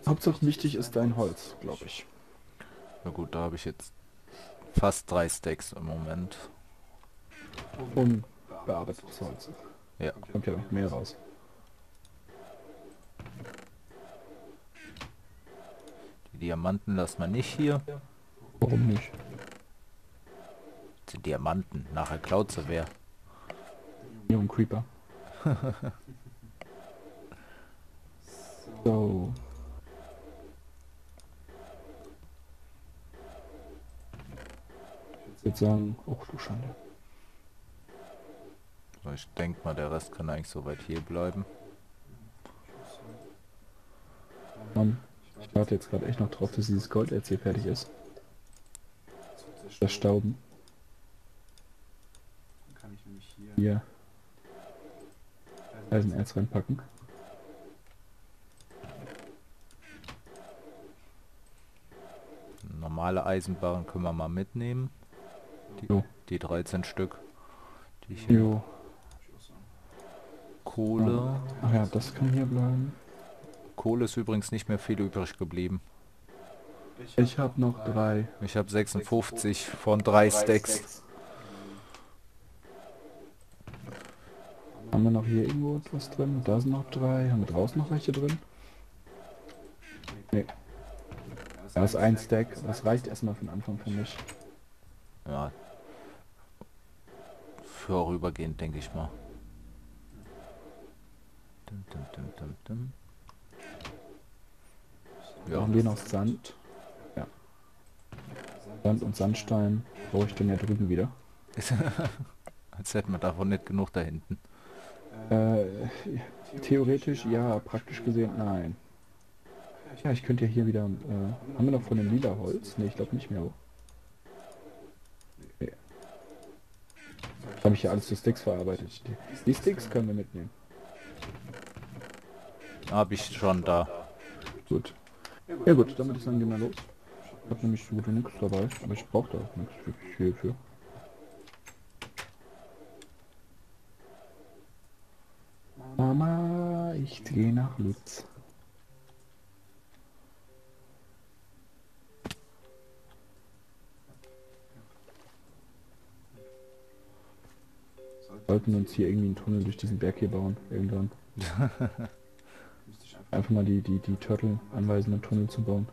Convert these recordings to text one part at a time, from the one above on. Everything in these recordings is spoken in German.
Hauptsache wichtig ist dein Holz, glaube ich. Na gut, da habe ich jetzt fast 3 Stacks im Moment. Unbearbeitetes Holz. Ja, Kommt ja noch mehr raus. die Diamanten lassen wir nicht hier. Warum nicht? Die Diamanten, nachher klaut sie wer. Jungen Creeper. So. Ich würde sagen, oh du Schande. So, ich denke mal, der Rest kann eigentlich soweit hier bleiben. Mann, ich warte jetzt gerade echt noch drauf, dass dieses Golderz hier fertig ist. Das Stauben. Hier Eisenerz reinpacken. Normale Eisenbahn können wir mal mitnehmen. Jo. Die 13 Stück. Die ich hier. Jo. Kohle. Ach ja, das kann hier bleiben. Kohle ist übrigens nicht mehr viel übrig geblieben. Ich habe noch 3. Ich habe 56 von 3 Stacks. Haben wir noch hier irgendwo etwas drin? Da sind noch 3. Haben wir draußen noch welche drin? Nee. Da ist ein Stack. Das reicht erstmal für den Anfang, finde ich. Ja. Vorübergehend, denke ich mal. Dum, dum, dum, dum, dum. Ja. Brauchen wir noch Sand? Ja. Sand und Sandstein brauche ich dann ja drüben wieder. Als hätten wir davon nicht genug da hinten. Theoretisch ja, praktisch gesehen nein. Ja, ich könnte ja hier wieder... haben wir noch von dem lila Holz? Ne, ich glaube nicht mehr. Nee. Habe ich ja alles zu Sticks verarbeitet. Die Sticks können wir mitnehmen. Habe ich schon da. Gut. Ja gut, dann würde ich sagen, gehen wir los. Ich habe nämlich so gut wie nichts dabei, aber ich brauche da auch nichts wirklich viel für. Mama, ich gehe nach Lutz. Sollten wir uns hier irgendwie einen Tunnel durch diesen Berg hier bauen, irgendwann. Einfach mal die Turtle anweisen, einen Tunnel zu bauen.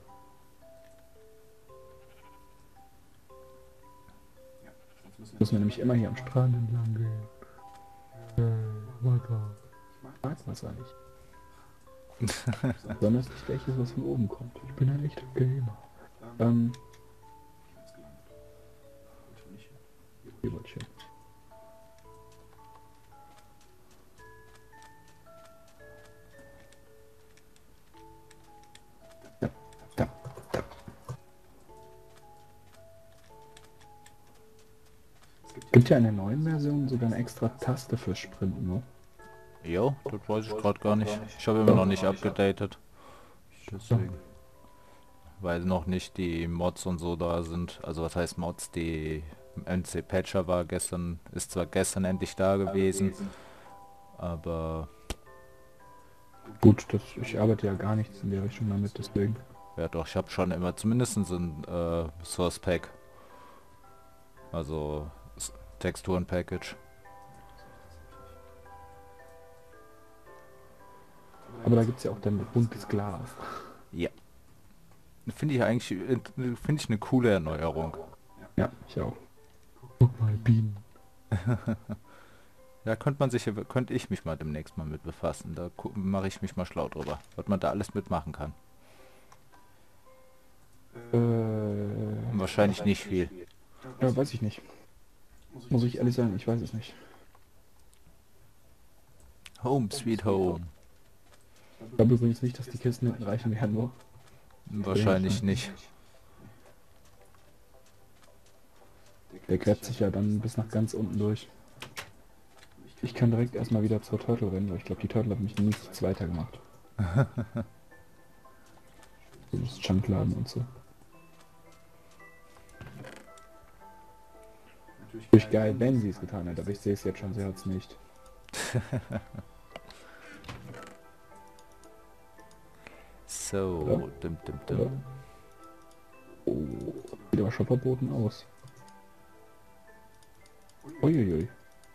Müssen wir nämlich immer hier am Strand entlang gehen. Weiter. Ich mag Wasser nicht. Sondern es nicht gleich ist, was von oben kommt. Ich bin ein echter Gamer. Hier wollte ich hin. Da, da, da. Gibt ja in der neuen Version sogar eine extra Taste für Sprinten, ne? Jo, das weiß ich gerade gar nicht. Ich habe immer noch nicht abgedatet. Deswegen. Weil noch nicht die Mods und so da sind. Also was heißt Mods? Die NC Patcher war gestern, ist zwar gestern endlich da gewesen, aber Gut, ich arbeite ja gar nichts in der Richtung damit, deswegen. ja doch, ich habe schon immer zumindest ein Source Pack. Also Texturen Package. Aber da gibt es ja auch dann buntes Glas. Ja. Finde ich eigentlich, finde ich eine coole Erneuerung. Ja, ich auch. Guck mal, Bienen. Ja, könnte ich mich mal demnächst mal mit befassen. Da mache ich mich mal schlau drüber, was man da alles mitmachen kann. Wahrscheinlich nicht viel. Ja, weiß ich nicht. Muss ich ehrlich sagen, ich weiß es nicht. Home sweet home. Ich glaube übrigens nicht, dass die Kisten hinten reichen werden, nur. Wahrscheinlich nicht. Der gräbt sich ja dann bis nach ganz unten durch. Ich kann direkt erstmal wieder zur Turtle rennen, weil ich glaube, die Turtle hat mich nichts weiter gemacht. So das Junkladen und so. Natürlich geil, wenn sie es getan hat, aber ich sehe es jetzt schon, sie hat es nicht. So, dim, dim, Oder? dim. Oh, sieht aber schon verboten aus. Uiuiui.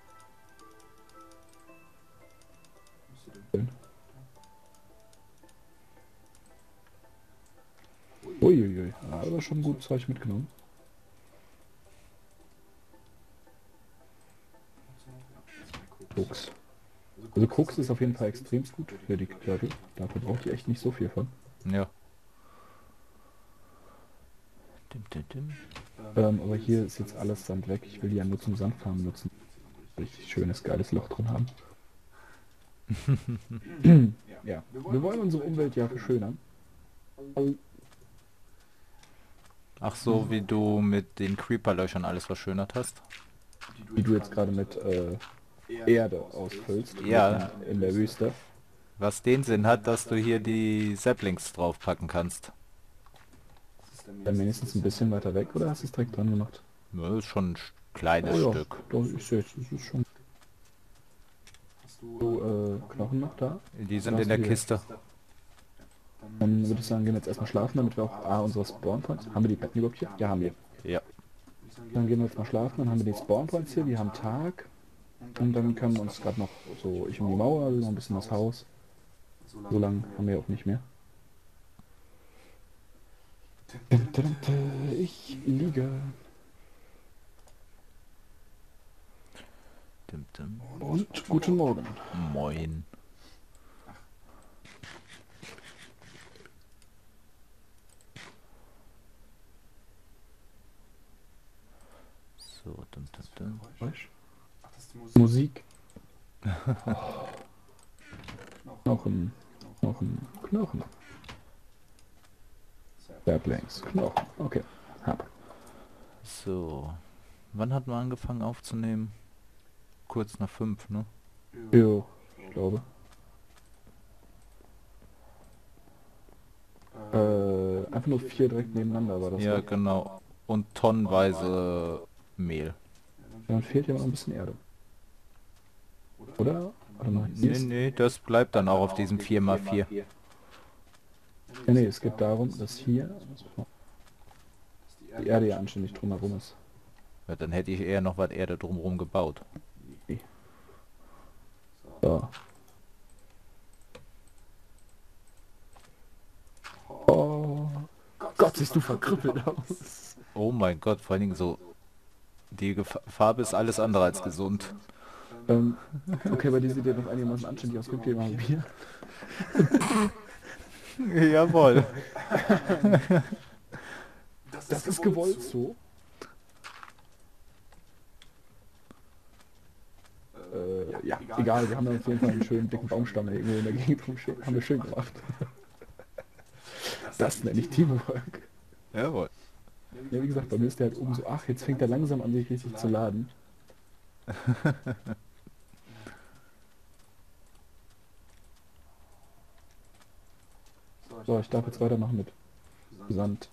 Uiuiui. Ja, aber schon gut Zeug mitgenommen. Koks. Also Koks ist auf jeden Fall extrem gut für die Turtle. Dafür braucht ihr echt nicht so viel von. Ja. Dim, dim, dim. Aber hier ist jetzt alles Sand weg. Ich will die ja nur zum Sandfarmen nutzen. Richtig schönes, geiles Loch drin haben. Ja, wir wollen unsere Umwelt ja verschönern. Also, Ach so, wie du mit den Creeper-Löchern alles verschönert hast. wie du jetzt gerade mit Erde ausfüllst, Ja. mitten in der Wüste. Was den Sinn hat, dass du hier die Saplings draufpacken kannst. Dann wenigstens ein bisschen weiter weg, oder hast du es direkt dran gemacht? Ja, das ist schon ein kleines Oh ja, Stück. doch, ich sehe es, das ist schon. So, Knochen noch da? Die sind Da in hast der du die. Kiste. Dann würde ich sagen, gehen wir jetzt erstmal schlafen, damit wir auch unsere Spawnpoints. Haben wir die Betten überhaupt hier? Ja, haben wir. Ja. Dann gehen wir jetzt mal schlafen, dann haben wir die Spawnpoints hier, wir haben Tag. Und dann können wir uns gerade noch so, ich um die Mauer, noch ein bisschen das Haus. So lange haben wir auch nicht mehr. Ich liege. Dim, dim. Und guten Morgen. Moin. So, dim, dim, dim. Musik. Knochen. Knochen. Saplings. Knochen. Okay. Hab. So. Wann hatten wir angefangen aufzunehmen? Kurz nach 5, ne? Jo, ich glaube. Einfach nur 4 direkt nebeneinander war das. Ja, ne? genau. Und tonnenweise Mehl. Dann fehlt ja noch ein bisschen Erde. Oder? Warte mal. Hier Nee, ist, nee, das bleibt dann auch auf diesem 4x4. nee, es geht darum, dass hier die Erde ja anständig drumherum ist. Ja, dann hätte ich eher noch was Erde drumherum gebaut. So. Oh Gott, siehst du verkrüppelt aus. Oh mein Gott, vor allen Dingen so... Die Farbe ist alles andere als gesund. Okay, bei dir sieht ja noch einigermaßen anständig aus. Guck dir mal Bier. Jawohl. Das ist gewollt so. Ja, egal, wir haben ja auf jeden Fall einen schönen dicken Baumstamm irgendwo in der Gegend rumstehen. Haben wir schön gemacht. Das nenne ich Teamwork. Jawohl. Ja, wie gesagt, bei mir ist der halt oben so, ach, jetzt fängt er langsam an, sich richtig zu laden. So, ich darf jetzt weitermachen mit Sand.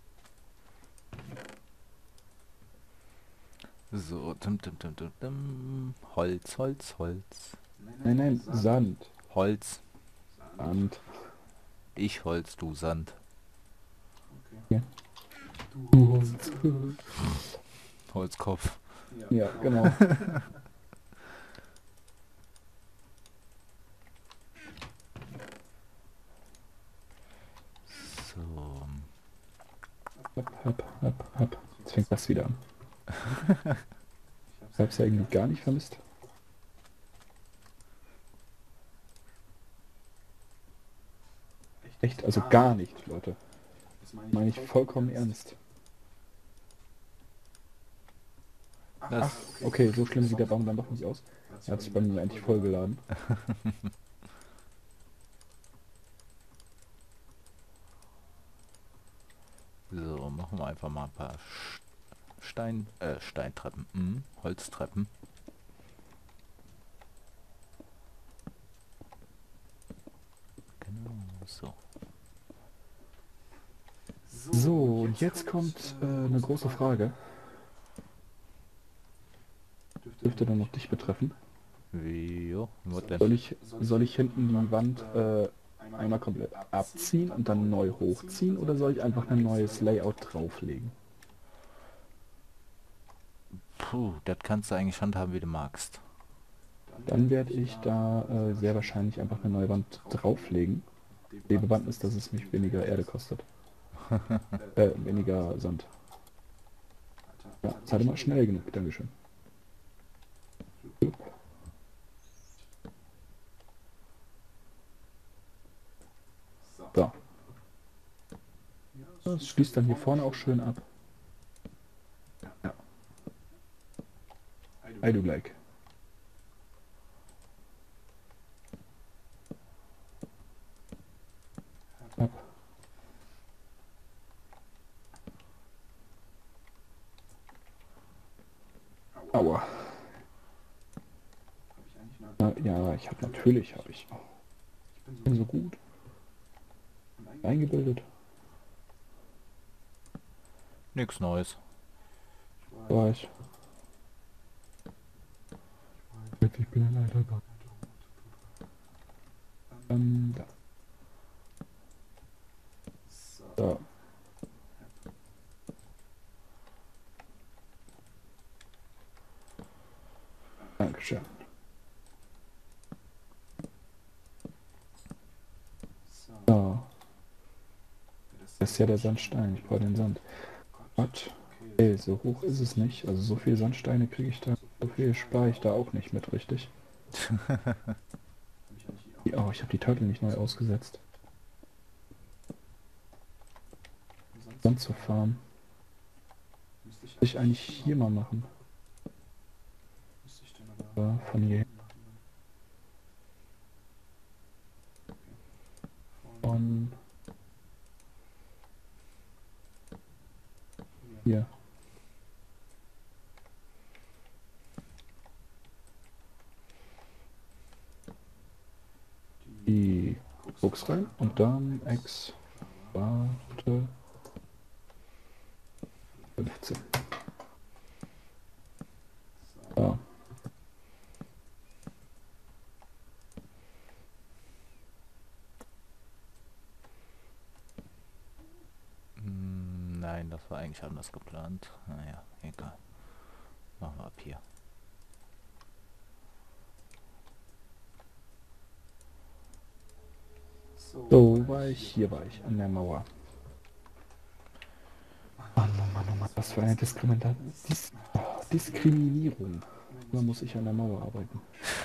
So, dim, dim, dim, dim, dim. Holz, Holz, Holz. Nein, Sand. Holz. Sand. Ich Holz, du Sand. Holzkopf. Ja, genau. So. Hopp. Jetzt fängt das wieder an. Ich hab's ja irgendwie gar nicht vermisst. Echt, also gar nicht, Leute. Das meine ich vollkommen ernst. Das, Okay, so schlimm sieht der Baum dann doch nicht aus. Er hat sich bei mir endlich vollgeladen. so, machen wir einfach mal ein paar Steintreppen. Holztreppen. Genau, so. So, und jetzt kommt eine große Frage. Dürfte dann noch dich betreffen. Jo, was denn? Soll ich hinten die Wand einmal komplett abziehen und dann neu hochziehen oder soll ich einfach ein neues Layout drauflegen? Puh, das kannst du eigentlich handhaben, wie du magst. Dann werde ich da sehr wahrscheinlich einfach eine neue Wand drauflegen. Die Bewandtnis, dass es mich weniger Erde kostet. Weniger Sand. Ja, seid ihr mal schnell genug, Dankeschön. So. Das schließt dann hier vorne auch schön ab. Ja. I do like. Ab. Aua. Ja, ich habe natürlich, habe ich. Ich bin so gut. Eingebildet. Nix Neues. War ich. Ich bin ein alter Gott. Da. So. Dankeschön. So. Das ist ja der Sandstein. Ich brauche den Sand. Gott. Okay, so hoch ist es nicht. Also so viele Sandsteine kriege ich da. So viel spare ich da auch nicht mit, richtig? Oh, ich habe die Turtle nicht neu ausgesetzt. Sand zur Farm. Müsste ich eigentlich hier mal machen. Von hier. Von hier. Die Box rein und dann Warte. 15. So. Nein, das war eigentlich anders geplant. Naja, egal. Machen wir ab hier. So war ich, hier war ich, an der Mauer. Mann, oh Mann, oh Mann, was für eine Diskriminierung. Da muss ich an der Mauer arbeiten.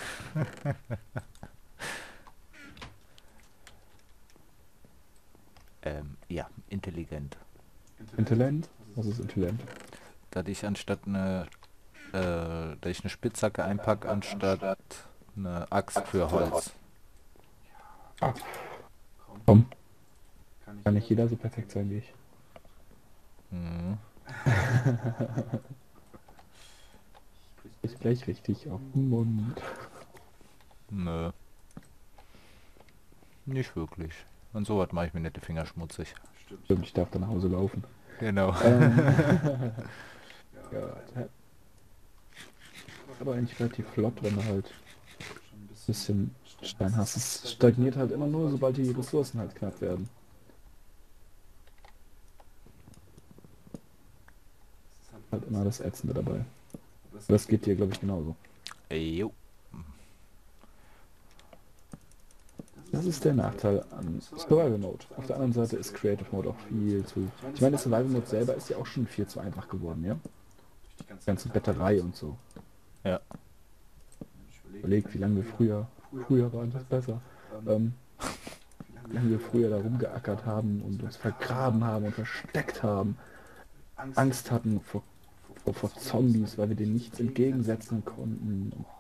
Ja, intelligent. Intelligent? Was ist intelligent? Da ich anstatt dass ich eine Spitzhacke einpacke, anstatt eine Axt für Holz. Ah, komm. Kann nicht jeder so perfekt sein wie ich. Mhm. Ist gleich richtig auf den Mund. Nö. Nicht wirklich. Und so was mache ich mir nicht die Finger schmutzig. Stimmt, ich darf da nach Hause laufen. Genau. Ja, aber eigentlich relativ flott, wenn du halt ein bisschen Stein hast. Es stagniert halt immer nur, sobald die Ressourcen halt knapp werden. Halt immer das Ätzende dabei. Das geht dir, glaube ich, genauso. Jo. Das ist der Nachteil an Survival Mode. Auf der anderen Seite ist Creative Mode auch viel zu... Ich meine, der Survival Mode selber ist ja auch schon viel zu einfach geworden, ja? Die ganze Betterei und so. Ja. Überlegt, wie lange wir früher war das besser, wie lange wir früher da rumgeackert haben und uns vergraben haben und versteckt haben, Angst hatten vor Zombies, weil wir denen nichts entgegensetzen konnten.